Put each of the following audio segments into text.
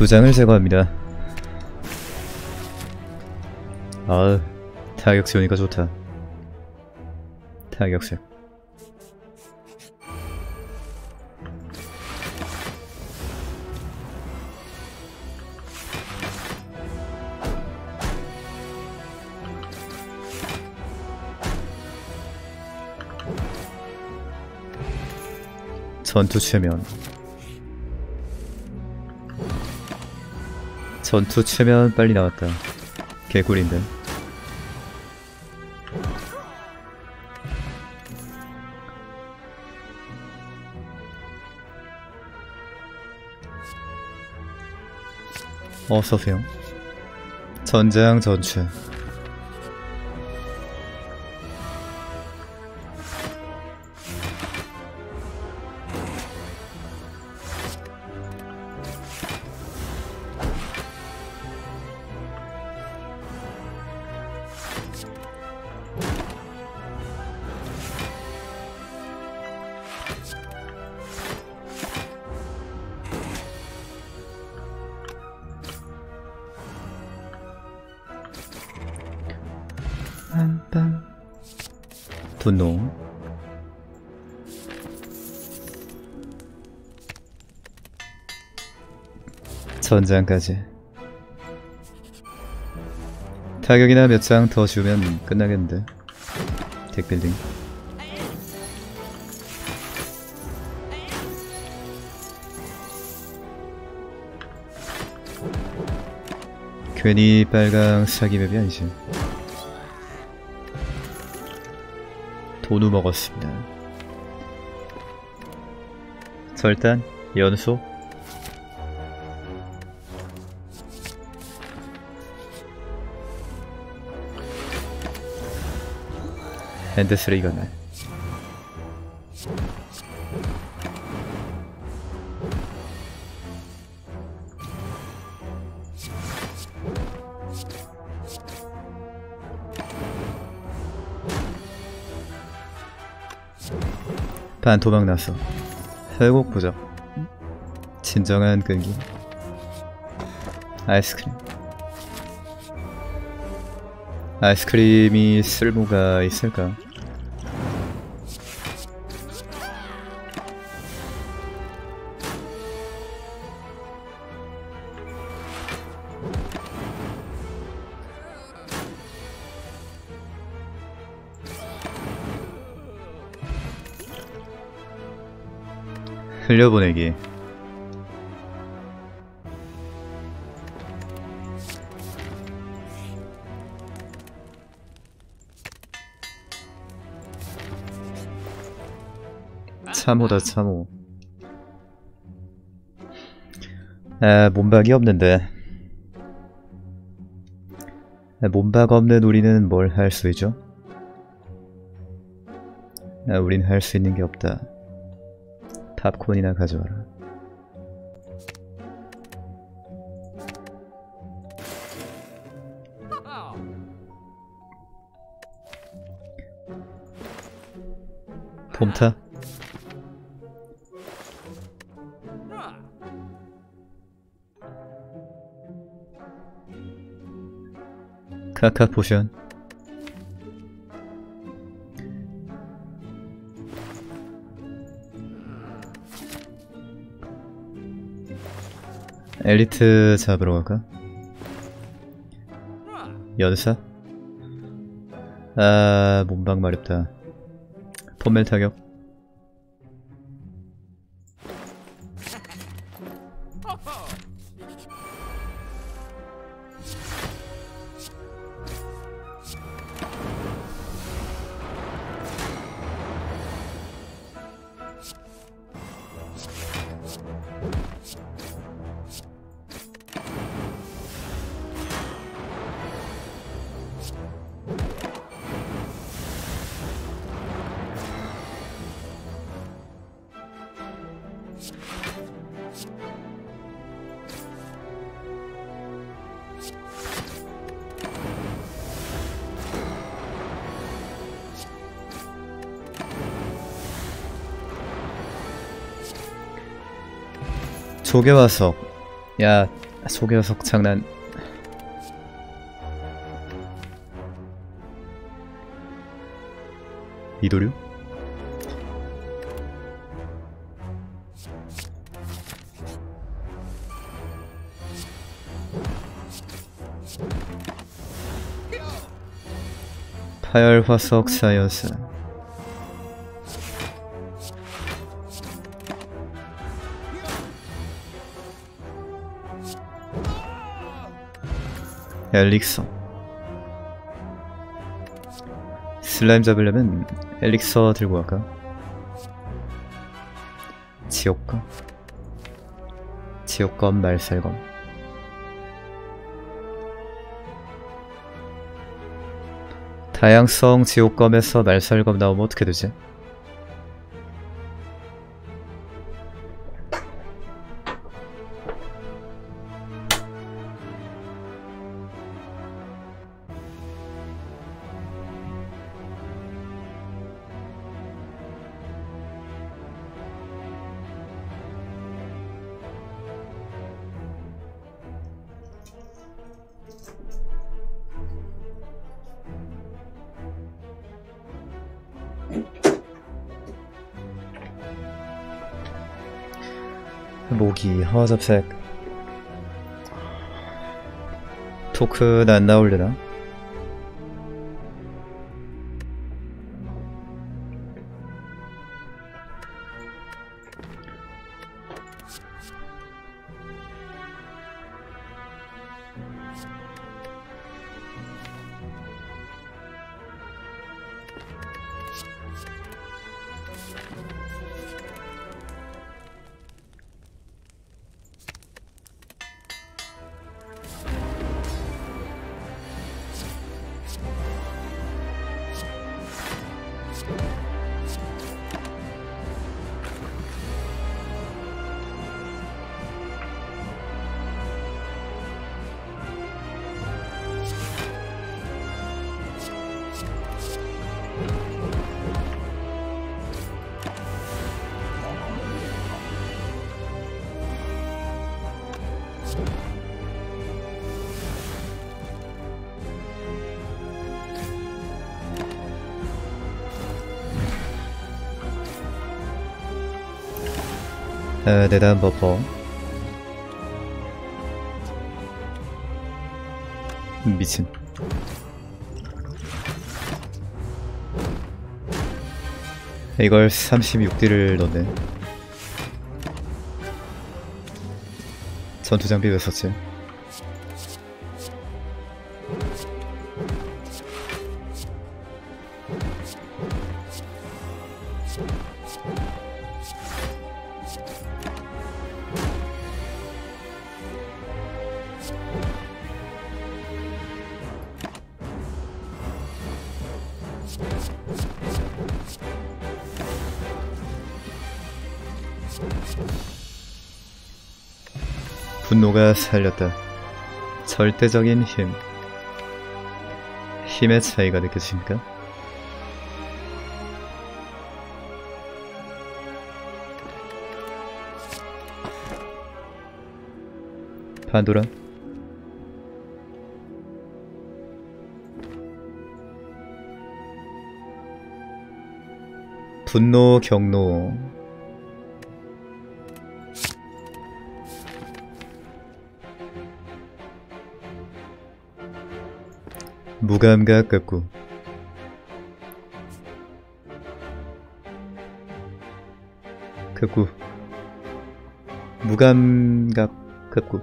2장을 제거합니다. 아으, 타격수 오니까 좋다. 타격수. 전투 최면. 전투 최면 빨리 나왔다. 개꿀인데. 어서오세요. 전장 전투. 빰빰. 분노. 전장까지. 타격이나 몇 장 더 지우면 끝나겠는데. 덱빌딩. 괜히 빨강 사기맵이 아니지. 도누 먹었습니다. 절단, 연소. 핸드스레이가 날. 반토막 났어. 회복 부적. 진정한 끈기. 아이스크림. 아이스크림이 쓸모가 있을까? 흘려보내기. 참호다 참호. 아, 몸박이 없는데. 몸박 없는 우리는 뭘 할 수 있죠? 아, 우린 할 수 있는 게 없다. 팝콘이나 가져와라. 폼타? 카카 포션. 엘리트 잡으러 갈까? 연사? 아, 몸박 마렵다. 폼멜 타격. 조개화석. 야, 속여석 장난. 이도류? 파열화석 사이언스. 엘릭서. 슬라임 잡으려면 엘릭서 들고 갈까? 지옥검. 지옥검 말살검. 다양성 지옥검에서 말살검 나오면 어떻게 되지? 모기, 화잡색. 토큰 안 나올려나? 내다음 버퍼. 미친. 이걸 36D를 넣네. 전투 장비 왜 썼지? 분노가 살렸다. 절대적인 힘. 힘의 차이가 느껴지십니까? 판도라. 분노 경로. 무감각 깎고. 깎고. 무감각 깎고.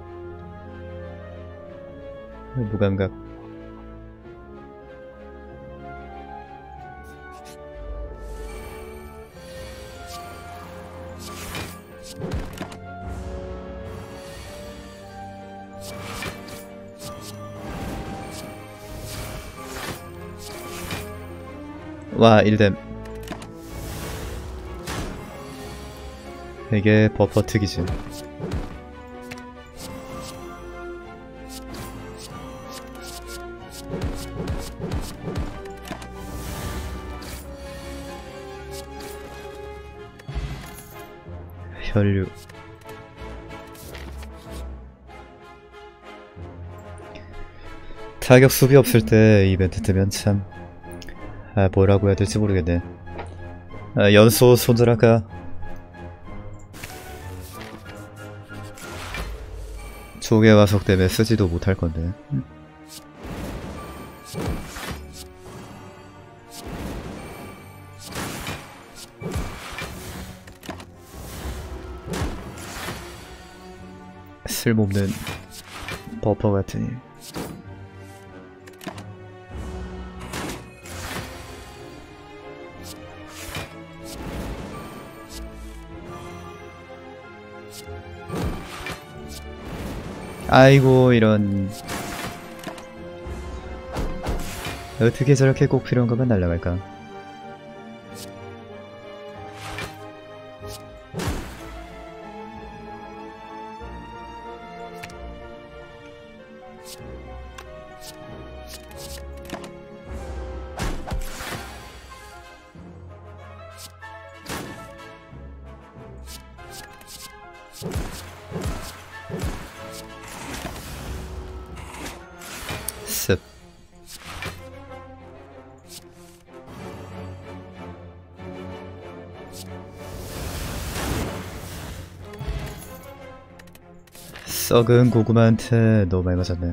무감각. 와, 1뎀. 이게 버퍼 특이지. 혈류. 타격 수비 없을 때 이벤트 뜨면 참 뭐라고 해야 될지 모르겠네. 연소 손절할까? 조개 와석 때문에 쓰지도 못할 건데. 쓸모없는 버퍼 같으니. 아이고 이런. 어떻게 저렇게 꼭 필요한 것만 날라갈까? 습. 썩은 고구마한테 너무 많이 맞았네.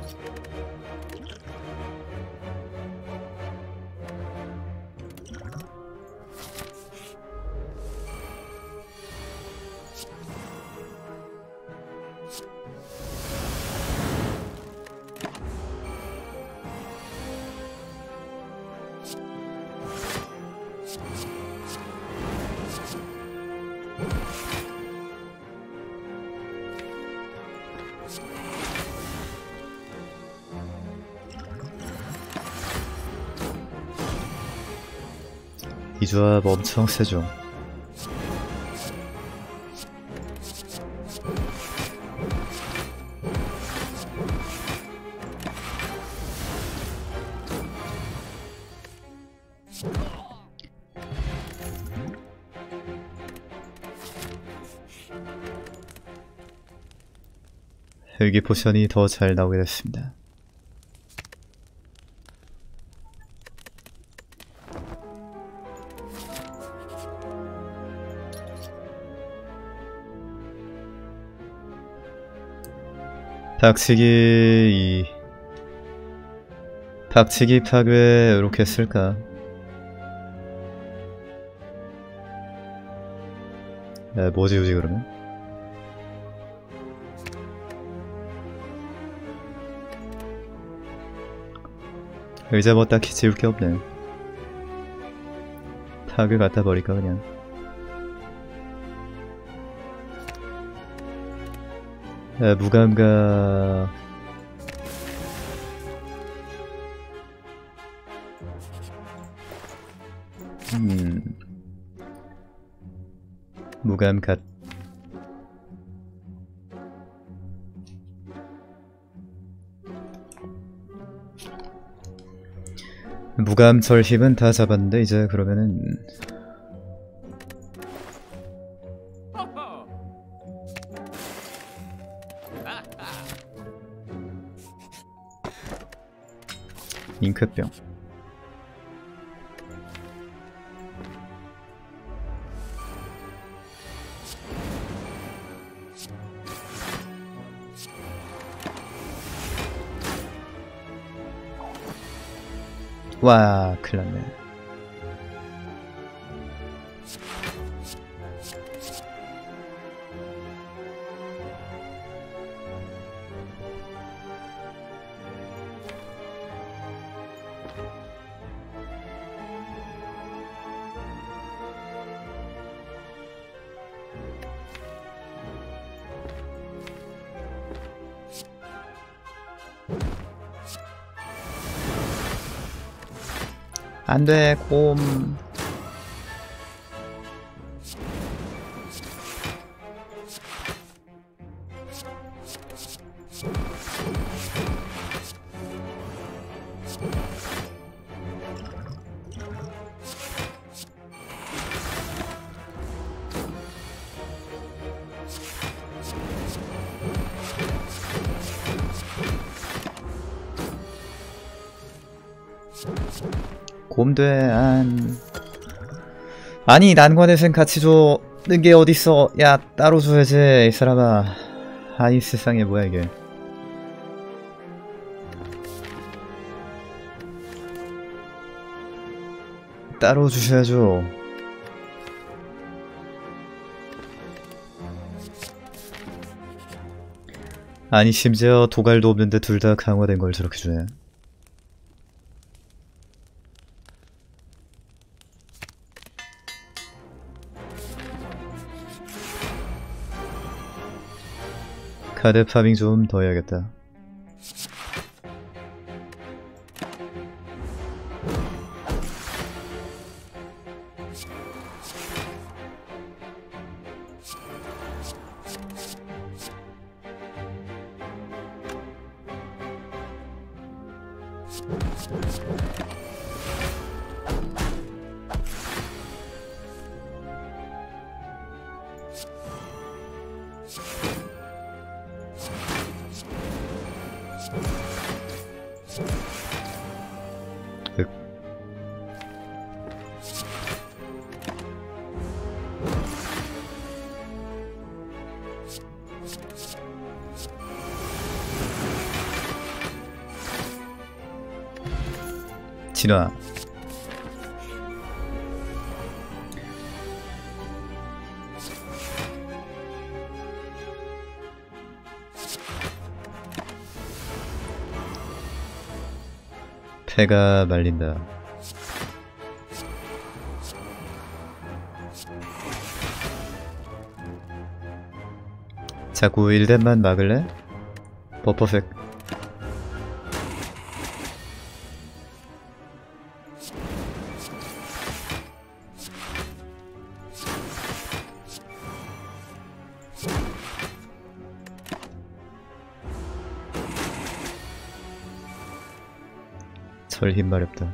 이 조합 엄청 세죠. 헬기 포션이 더 잘 나오게 됐습니다. 박치기 파괴 이렇게 쓸까? 뭐 지우지 그러면? 의자 뭐 딱히 지울 게 없네. 파괴 갖다 버릴까 그냥. 무감각. 무감각. 무감절 힘은 다 잡았는데 이제 그러면은 잉크병. 와, 큰일났네. 안돼, 곰. 곰돼 아니 난관에선 같이 줘는 게 어딨어. 야 따로 줘야지 이 사람아. 아니 세상에 뭐야 이게. 따로 주셔야죠. 아니 심지어 도갈도 없는데 둘 다 강화된 걸 저렇게 주네. 카드 파밍 좀 더 해야겠다. 진화. 패가 말린다. 자꾸 1렙만 막을래? 버퍼팩. 절 힘 마렵다.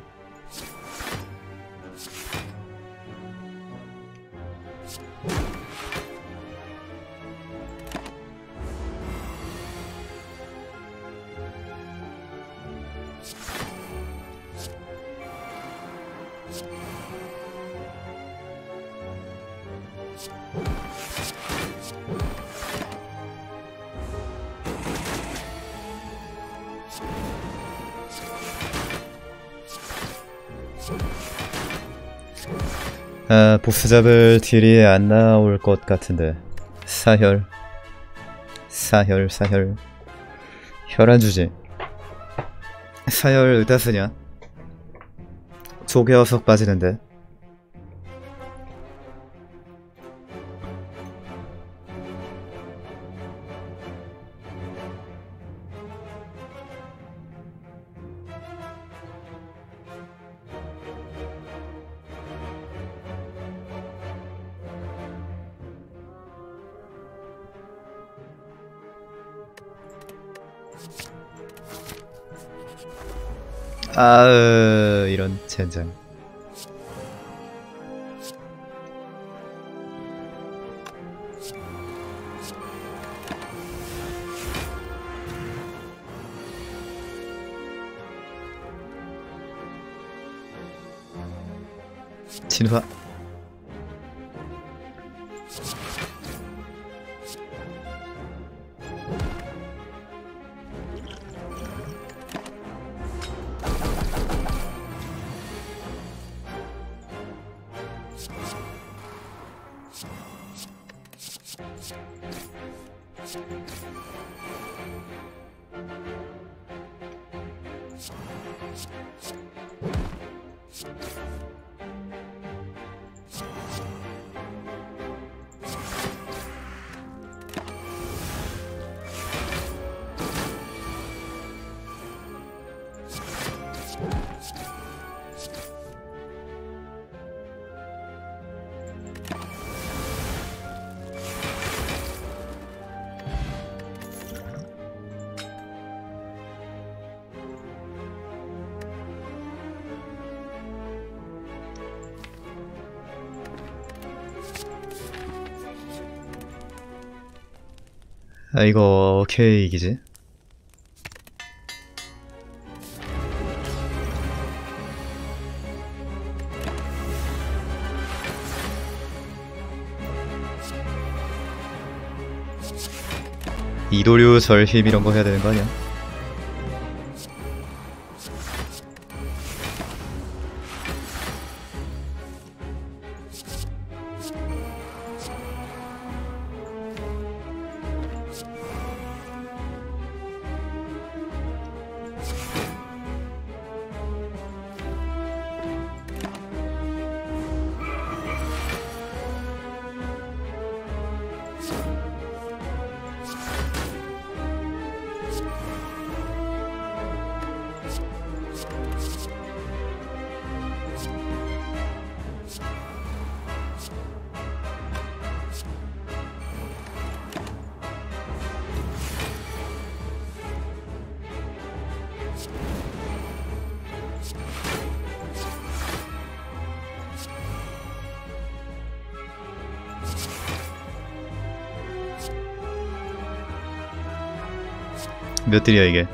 아, 보스 잡을 딜이 안 나올 것 같은데. 사혈. 혈안 주지. 사혈 의다 쓰냐? 조개어석 빠지는데. 이런 젠장. 진화. 아 이거 케이크이지? 이도류 절힘 이런 거 해야 되는 거 아니야? 몇 딜이야 이게?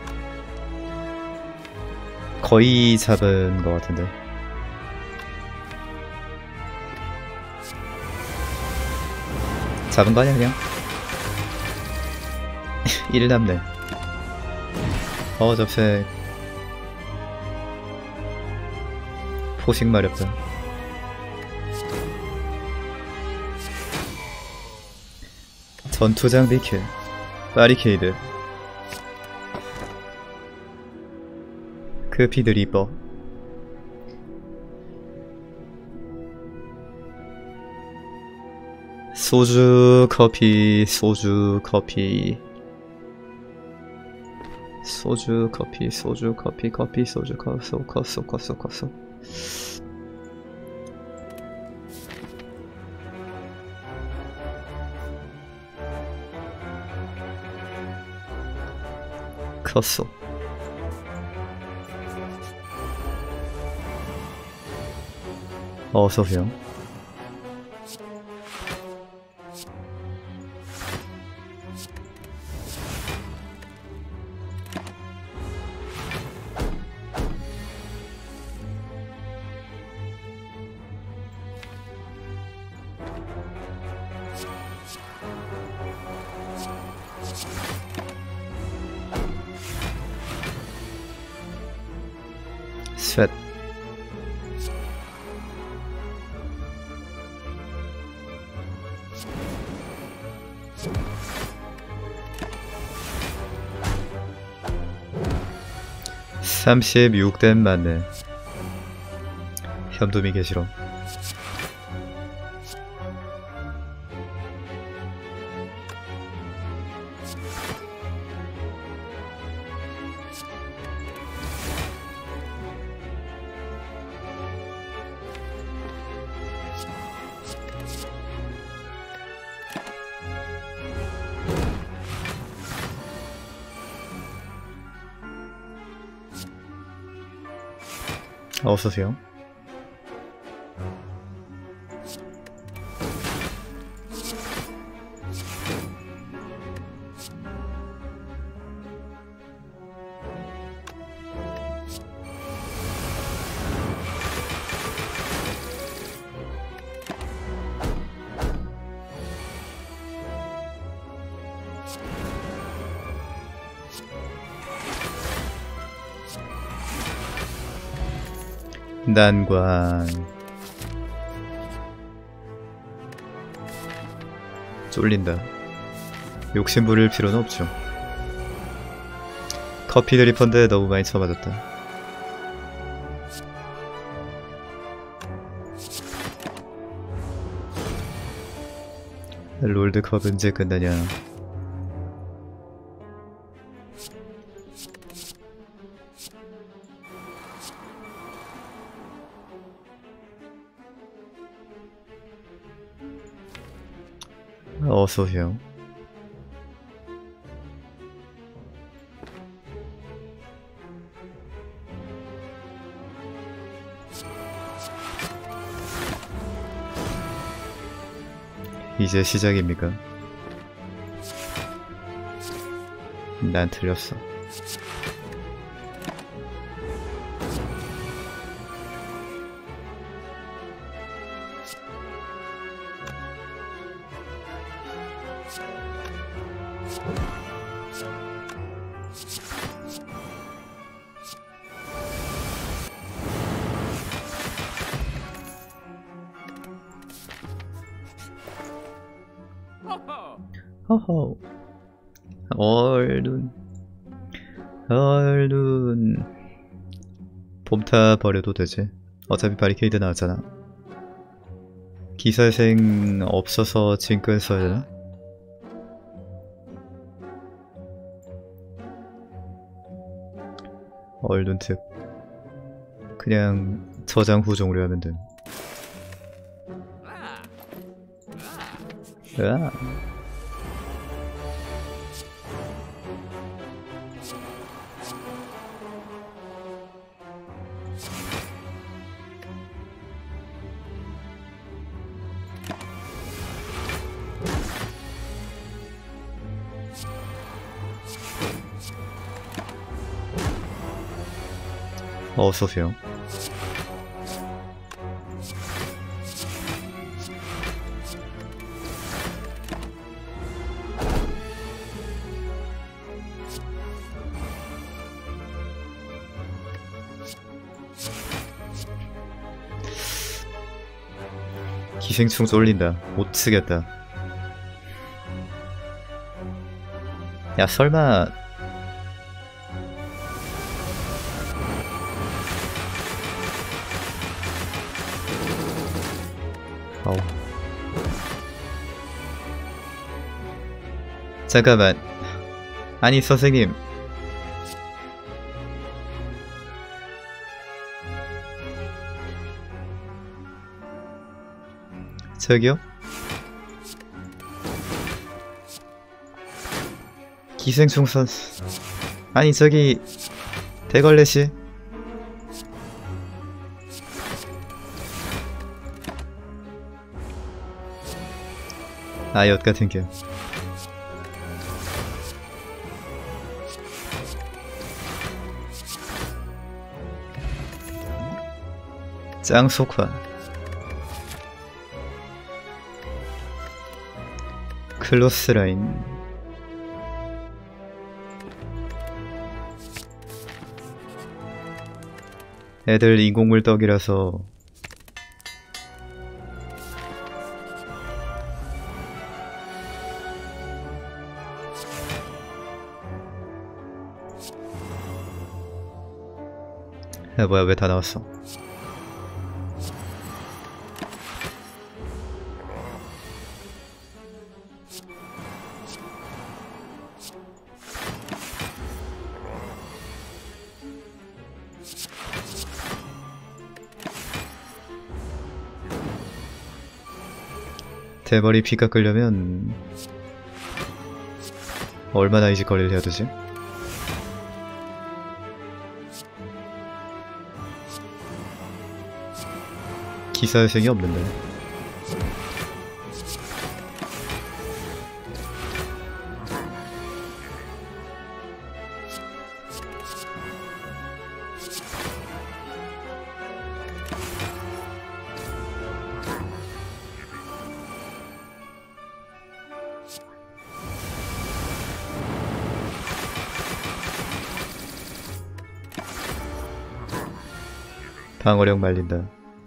거의 잡은 것 같은데. 잡은 거 아니야 그냥? 1 남네. 접색. 포식 마렵다. 전투장 비킬. 바리케이드. 그 피드 리버. 소주 커피 소주 커피 소주 커피 소주 커피 커피 소주 커소 커소 커소 커소. 커소. 어서오세요. 셋. (36댐) 맞네. 현돔이 계시러. 어서오세요. 난관. 쫄린다. 욕심 부릴 필요는 없죠. 커피 드리퍼인데 너무 많이 쳐맞았다. 롤드컵 언제 끝나냐. 어서오세요. 이제 시작입니까? 난 틀렸어. 허허. 얼눈 봄타 버려도 되지. 어차피 바리케이드 나왔잖아. 기사생 없어서 진끈 써야 되나? 얼눈 특 그냥 저장 후 종료하면 됨. 으아. 어서오세요. 기생충 쏠린다. 못 쓰겠다. 야, 설마 아우. 잠깐만. 아니, 선생님. 저기요? 기생충 선수. 아니, 저기 대걸레씨. 아, 엿같은 게. 짱속화. 클로스라인. 애들 인공물 떡이라서 야, 뭐야, 왜 다 나왔어? 대머리 피 깎으려면 얼마나 이직거리를 해야 되지? 기사회생이 없는데. 방어력 말린다.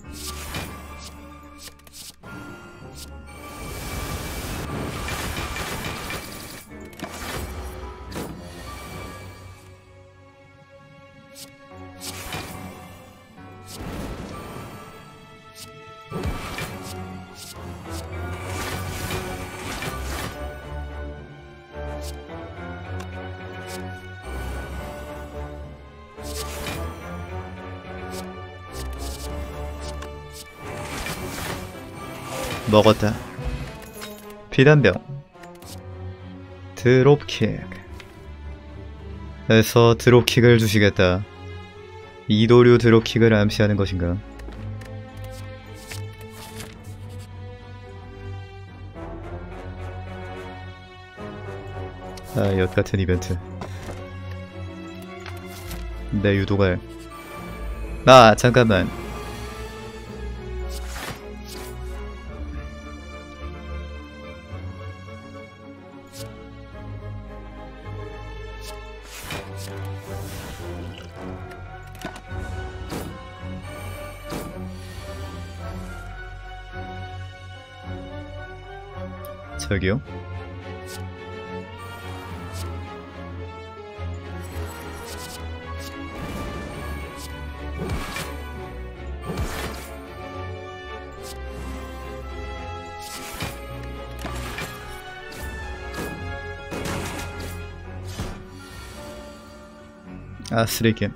먹었다. 비단병. 드롭킥. 에서 드롭킥을 주시겠다. 이도류 드롭킥을 암시하는 것인가? 아, 엿같은 이벤트. 내 유도갈. 아, 잠깐만. 저기요? 아, 쓰레기.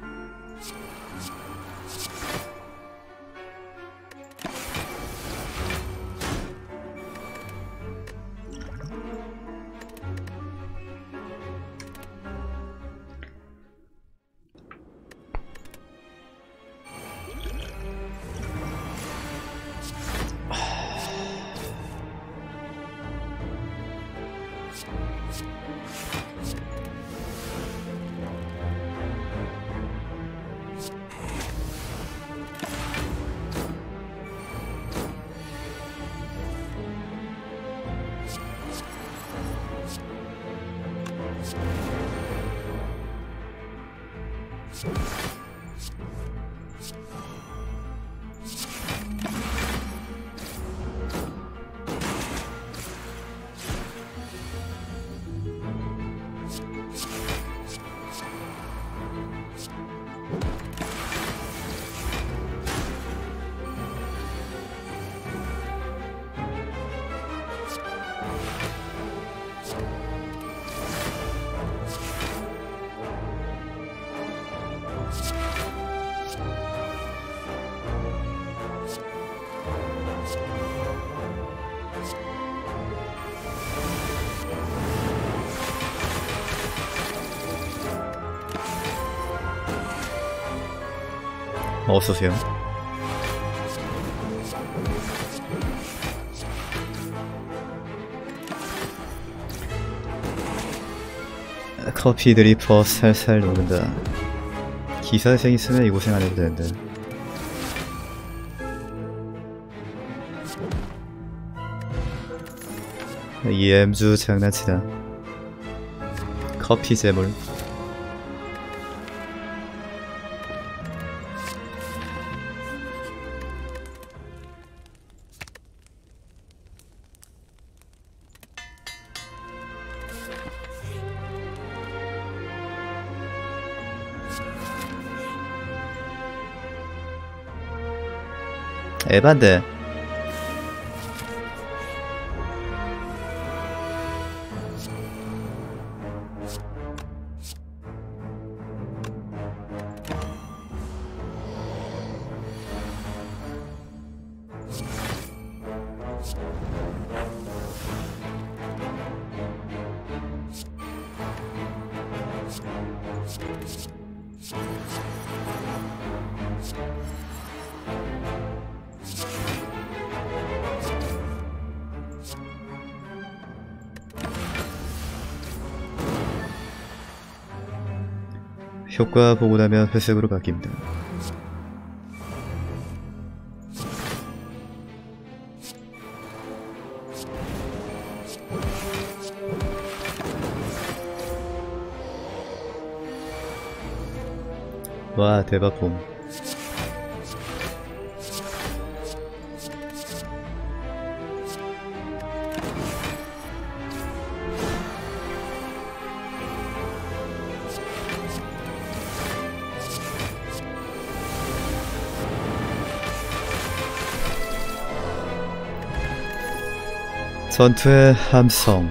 어서오세요. 커피 드리퍼 살살 녹는다. 기사생 있으면 이 고생 안 해도 되는데. 이 엠주 장난치나. 커피 재물. 에반데. 효과 보고 나면 회색으로 바뀝니다. 와, 대박 봄. 전투의 함성.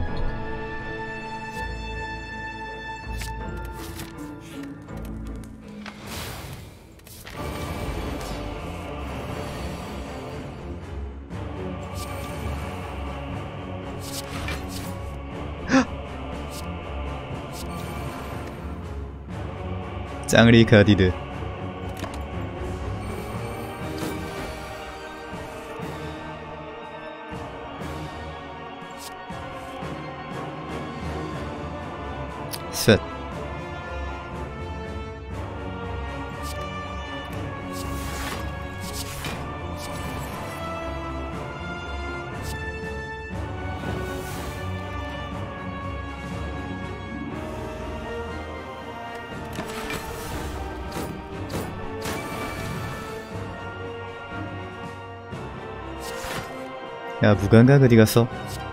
짱리 가디드. 셋. 야, 무감각 어디 갔어?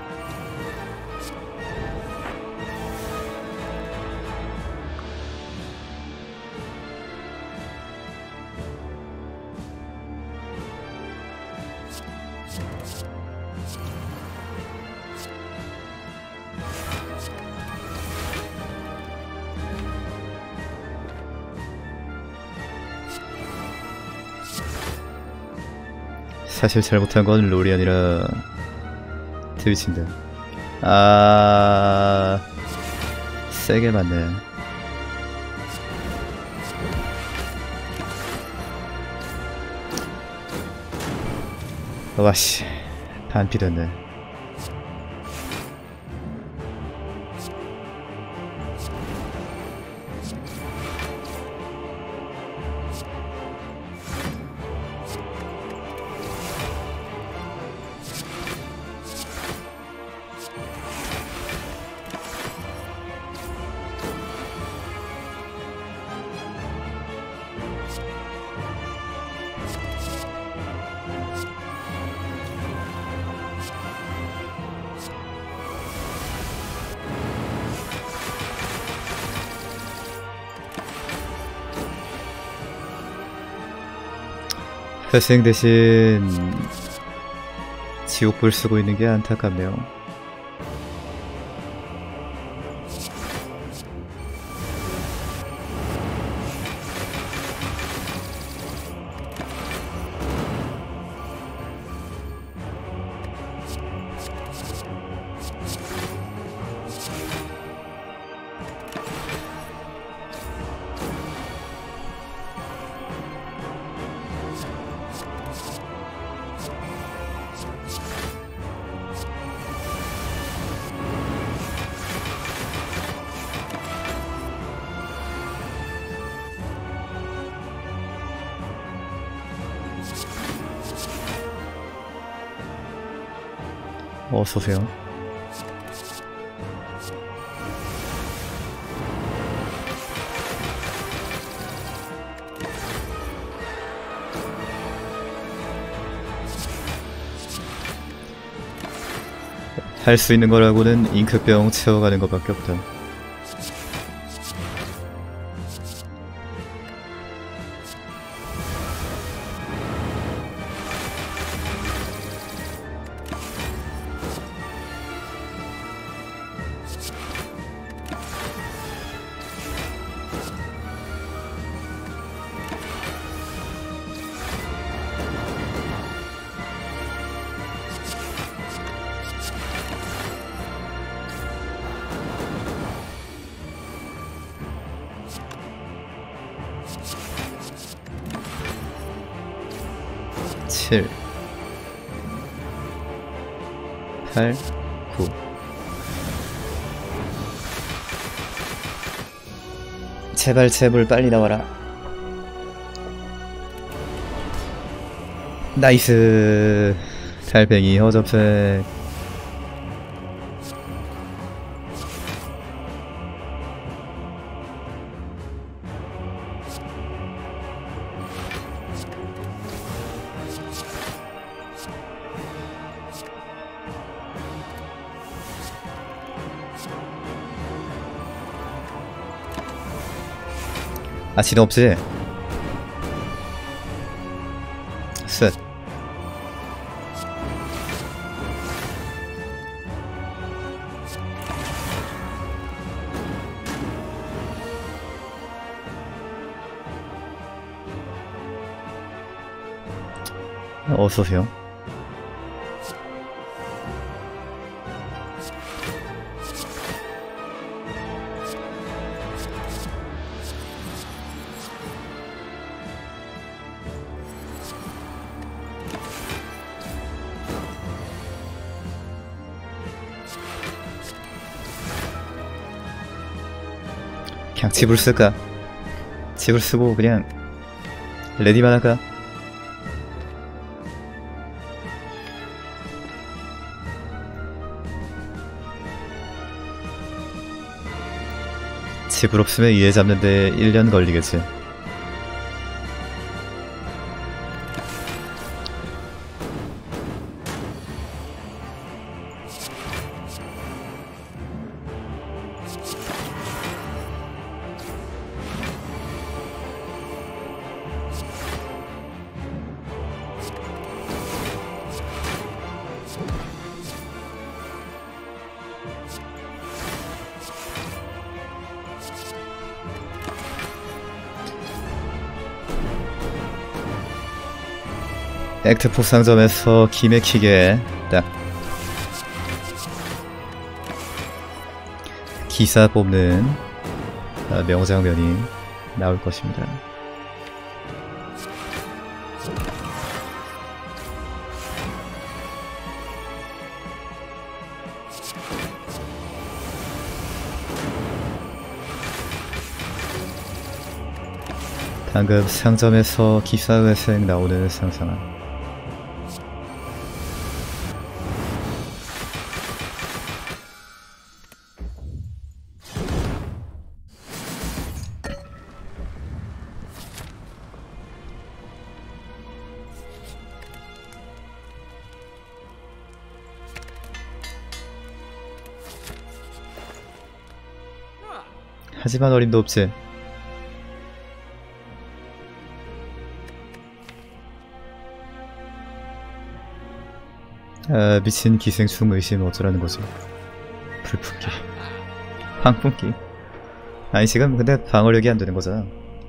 사실 잘못한 건 롤이 아니라 트위치인데. 아, 세게 맞네. 와씨, 반피 됐네. 회생 대신 지옥불 쓰고 있는 게 안타깝네요. 어서오세요. 할 수 있는 거라고는 잉크병 채워가는 것밖에 없다. 칠, 8, 9. 제발 제발 빨리 나와라. 나이스. 달팽이 허접색. 아, 지도 없지? 셋. 어서오세요. 그냥 집을 쓸까? 집을 쓰고 그냥 레디만 할까? 집을 없으면 이해 잡는데 1년 걸리겠지. 액트포 상점에서 기맥히게 딱 기사 뽑는 명장면이 나올 것입니다. 방금 상점에서 기사회생 나오는 상상함. 하지만 어림도 없지. 아, 미친 기생충 의심 어쩌라는 거지. 불품기, 황품기. 아니 지금 근데 방어력이 안 되는 거잖아.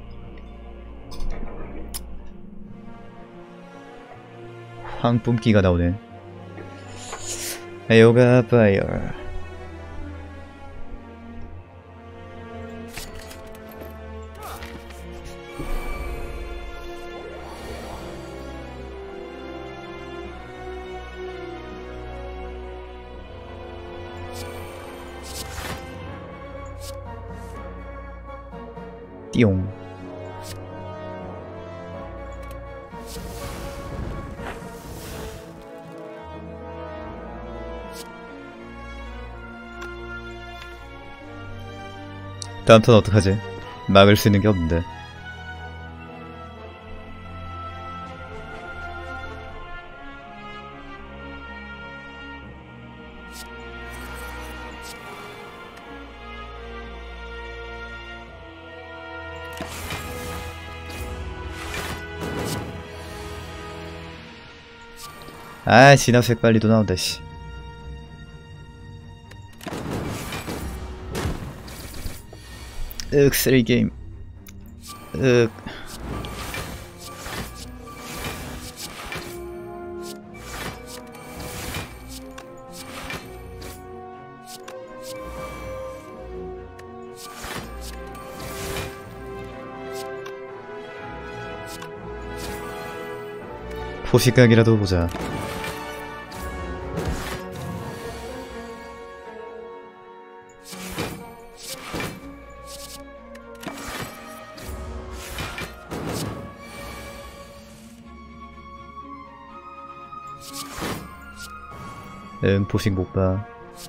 황품기가 나오네. 에어가 파이어. 띠용. 다음 턴 어떡하지? 막을 수 있는 게 없는데. 아, 진화색 빨리도 나온다, 씨. 쓰리 게임. 포식각이라도 보자. 포식 못 봐.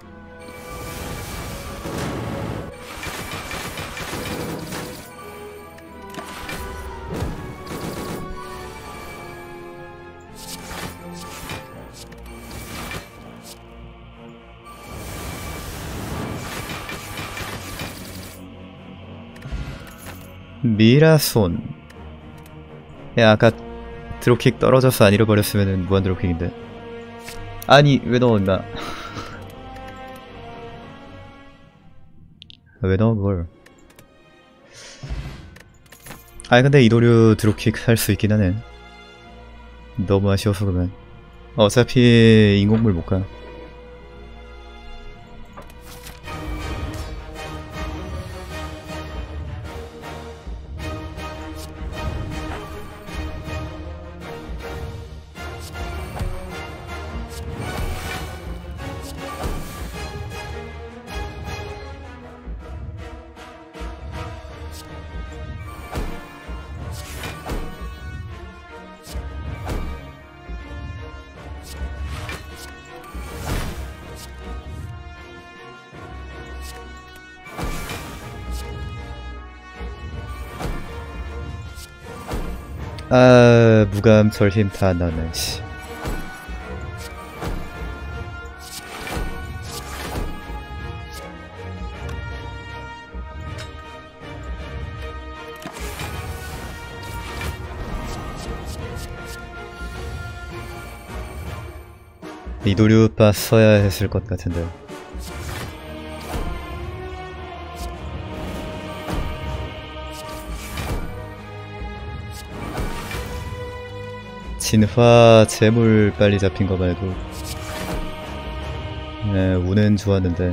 미라손. 야, 아까 드롭킥 떨어져서 안 잃어버렸으면은 무한 드롭킥인데. 아니, 왜 넣었나? 왜 넣어, 그걸? 아니, 근데 이도류 드롭킥 할 수 있긴 하네. 너무 아쉬워서 그러면. 어차피 인공물 못 가. 아, 무감 절힘 다 나네, 씨. 이도류 봤어야 했을 것 같은데. 진화 재물 빨리 잡힌 거 말고 운은 좋았는데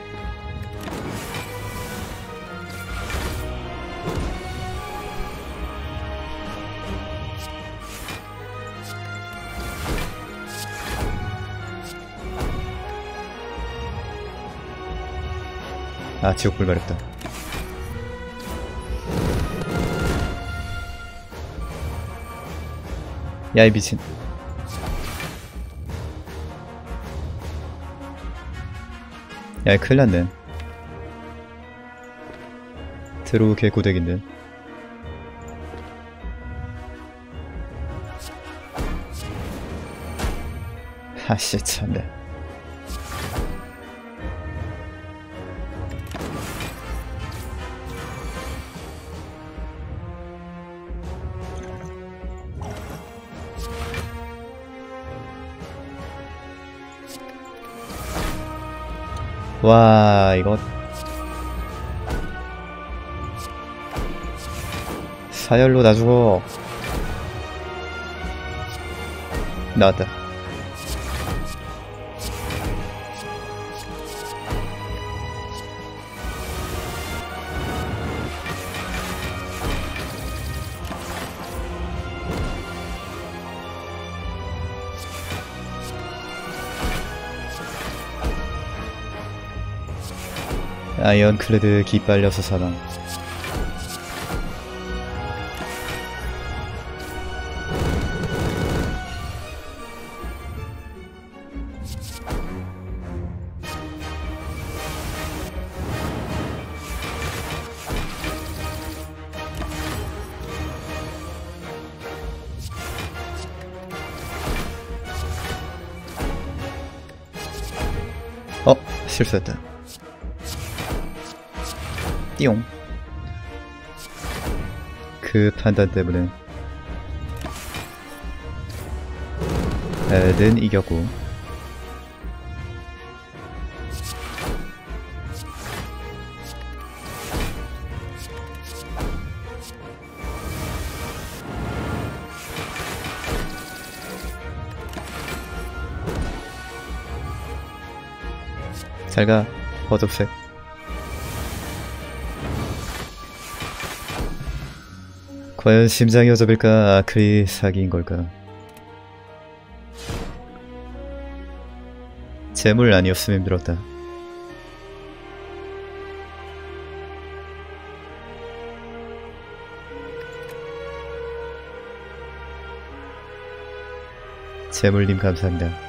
아 지옥불 가렸다. 야이 미친. 야이 큰일났네. 드로우 개고덱인데. 하씨 참네. 와 이거 사열로 나 죽어. 나왔다. 아이언클레드 기빨려서 사망. 실수했다. 띠용. 그 판단 때문에 는 이겼고 잘가 어둡색. 과연 심장이 어접일까? 아크리 사기인 걸까? 재물 아니었으면 힘들었다. 재물님 감사합니다.